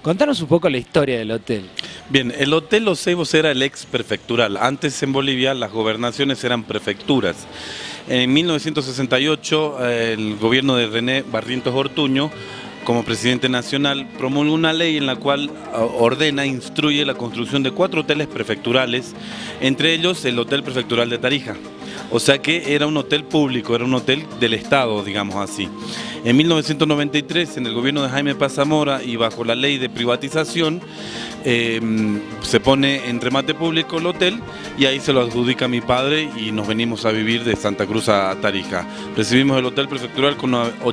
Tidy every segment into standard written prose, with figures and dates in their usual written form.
Contanos un poco la historia del hotel. Bien, el Hotel Los Ceibos era el ex prefectural. Antes en Bolivia las gobernaciones eran prefecturas. En 1968 el gobierno de René Barrientos Ortuño, como presidente nacional, promulgó una ley en la cual ordena, instruye la construcción de 4 hoteles prefecturales, entre ellos el Hotel Prefectural de Tarija. O sea que era un hotel público, era un hotel del Estado, digamos así. En 1993, en el gobierno de Jaime Paz Zamora y bajo la ley de privatización, se pone en remate público el hotel y ahí se lo adjudica mi padre y nos venimos a vivir de Santa Cruz a Tarija. Recibimos el hotel prefectural con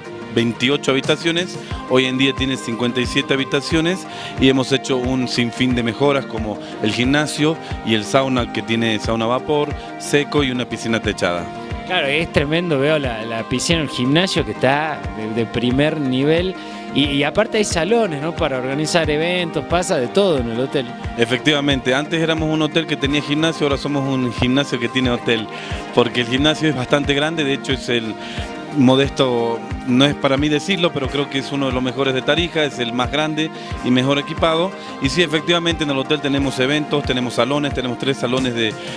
28 habitaciones, hoy en día tiene 57 habitaciones y hemos hecho un sinfín de mejoras como el gimnasio y el sauna que tiene sauna a vapor, seco y una piscina techada. Claro, es tremendo, veo la piscina, el gimnasio que está de primer nivel y aparte hay salones, ¿no? Para organizar eventos, pasa de todo en el hotel. Efectivamente, antes éramos un hotel que tenía gimnasio, ahora somos un gimnasio que tiene hotel, porque el gimnasio es bastante grande, de hecho es el modesto, no es para mí decirlo, pero creo que es uno de los mejores de Tarija, es el más grande y mejor equipado. Y sí, efectivamente en el hotel tenemos eventos, tenemos salones, tenemos 3 salones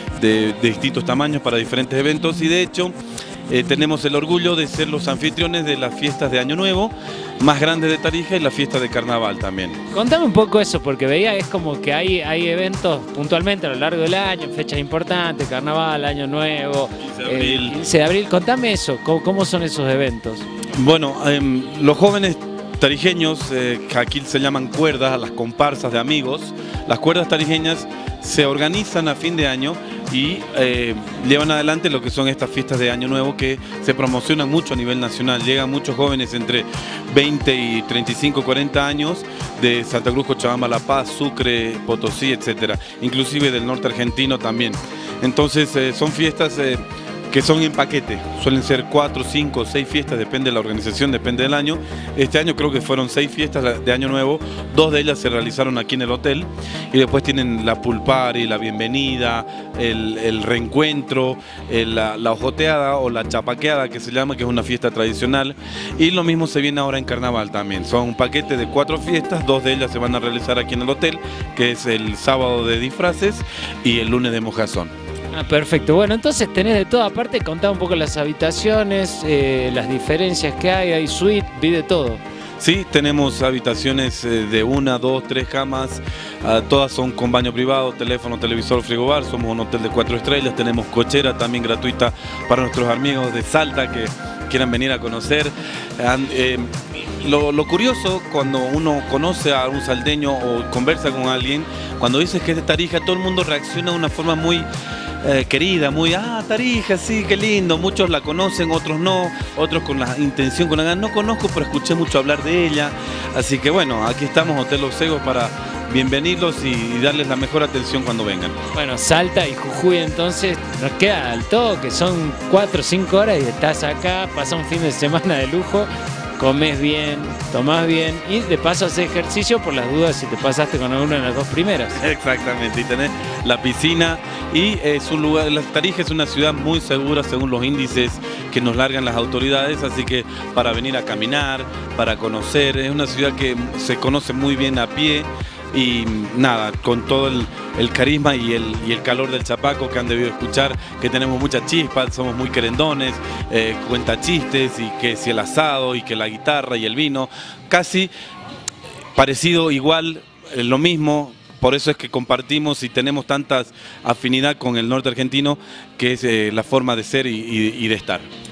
de distintos tamaños para diferentes eventos y de hecho tenemos el orgullo de ser los anfitriones de las fiestas de Año Nuevo más grandes de Tarija y la fiesta de Carnaval también. Contame un poco eso, porque veía es como que hay eventos puntualmente a lo largo del año, fechas importantes, Carnaval, Año Nuevo, 15 de abril. 15 de abril. Contame eso, ¿cómo son esos eventos? Bueno, los jóvenes tarijeños, que aquí se llaman cuerdas, las comparsas de amigos, las cuerdas tarijeñas se organizan a fin de año y llevan adelante lo que son estas fiestas de Año Nuevo que se promocionan mucho a nivel nacional. Llegan muchos jóvenes entre 20 y 35, 40 años de Santa Cruz, Cochabamba, La Paz, Sucre, Potosí, etcétera, inclusive del norte argentino también. Entonces son fiestas que son en paquete, suelen ser 4, 5, 6 fiestas, depende de la organización, depende del año. Este año creo que fueron 6 fiestas de Año Nuevo, 2 de ellas se realizaron aquí en el hotel y después tienen la pool party, la bienvenida, el reencuentro, la ojoteada o la chapaqueada que se llama, que es una fiesta tradicional, y lo mismo se viene ahora en Carnaval también. Son un paquete de 4 fiestas, 2 de ellas se van a realizar aquí en el hotel, que es el sábado de disfraces y el lunes de mojazón. Ah, perfecto. Bueno, entonces tenés de toda parte, contá un poco las habitaciones, las diferencias que hay suite, vi de todo. Sí, tenemos habitaciones de 1, 2, 3 camas, todas son con baño privado, teléfono, televisor, frigobar, somos un hotel de 4 estrellas, tenemos cochera también gratuita para nuestros amigos de Salta que quieran venir a conocer. Lo curioso cuando uno conoce a un salteño o conversa con alguien, cuando dices que es de Tarija, todo el mundo reacciona de una forma muy querida, muy, Tarija, sí, qué lindo. Muchos la conocen, otros no, otros con la intención, con la ganas, no conozco, pero escuché mucho hablar de ella. Así que bueno, aquí estamos, Hotel Los Ceibos, para bienvenirlos y darles la mejor atención cuando vengan. Bueno, Salta y Jujuy entonces nos queda al toque, son 4 o 5 horas y estás acá, pasás un fin de semana de lujo, comes bien, tomás bien y de paso haces ejercicio por las dudas si te pasaste con alguna de las 2 primeras. Exactamente, y tenés la piscina y es un lugar, Tarija es una ciudad muy segura según los índices que nos largan las autoridades, así que para venir a caminar, para conocer, es una ciudad que se conoce muy bien a pie. Y nada, con todo el carisma y el calor del Chapaco que han debido escuchar, que tenemos mucha chispa, somos muy querendones, cuenta chistes y que si el asado y que la guitarra y el vino, casi parecido, igual, lo mismo. Por eso es que compartimos y tenemos tanta afinidad con el norte argentino, que es la forma de ser y de estar.